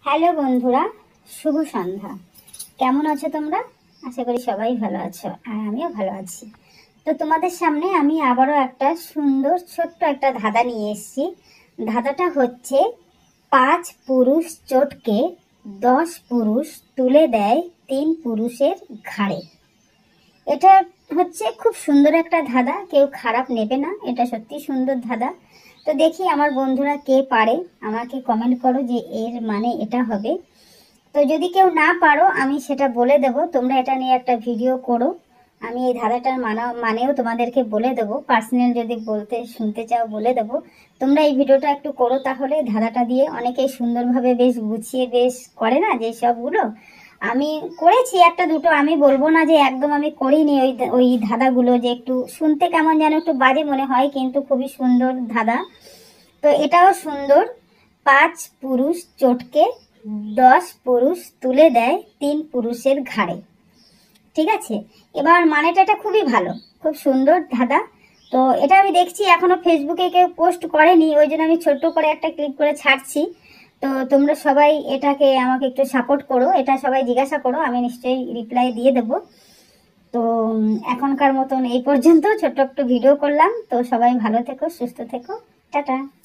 Hello বন্ধুরা, শুভ সন্ধ্যা। কেমন আছো তোমরা? আশা করি সবাই ভালো আছো, আর আমিও ভালো আছি। তো তোমাদের সামনে আমি আবারও একটা সুন্দর ছোট্ট একটা ধাঁধা নিয়ে এসেছি। ধাঁধাটা হচ্ছে 5 পুরুষ চটকে 10 পুরুষ তুলে দেয় 3 পুরুষের ঘাড়ে। এটা হচ্ছে খুব সুন্দর একটা ধাঁধা, কেউ খারাপ নেবে না, এটা সত্যি সুন্দর ধাঁধা। তো দেখি আমার বন্ধুরা কে পারে, আমাকে কমেন্ট করো যে এর মানে এটা হবে। তো যদি কেউ না পারো আমি সেটা বলে দেব, তোমরা এটা নিয়ে একটা ভিডিও করো। আমি এই ধাঁধাটার মানেও তোমাদেরকে বলে দেবো, পার্সোনাল যদি বলতে শুনতে চাও বলে দেবো। তোমরা এই ভিডিওটা একটু করো, তাহলে ধাঁধাটা দিয়ে অনেকেই সুন্দরভাবে বেশ গুছিয়ে বেশ করে না যে সবগুলো। আমি করেছি একটা দুটো, আমি বলবো না যে একদম আমি করিনি ওই ধাঁধাগুলো, যে একটু শুনতে কেমন যেন একটু বাজে মনে হয়, কিন্তু খুবই সুন্দর ধাঁধা। তো এটাও সুন্দর। 5 পুরুষ চটকে 10 পুরুষ তুলে দেয় 3 পুরুষের ঘাড়ে। ঠিক আছে, এবার মানেটা এটা খুবই ভালো, খুব সুন্দর ধাঁধা। তো এটা আমি দেখছি এখনো ফেসবুকে কেউ পোস্ট করেনি, ওই জন্য আমি ছোট্ট করে একটা ক্লিপ করে ছাড়ছি। তো তোমরা সবাই এটাকে আমাকে একটু সাপোর্ট করো, এটা সবাই জিজ্ঞাসা করো, আমি নিশ্চয়ই রিপ্লাই দিয়ে দেবো। তো এখনকার মতন এই পর্যন্ত ছোট্ট একটু ভিডিও করলাম। তো সবাই ভালো থেকো, সুস্থ থেকো, টাটা।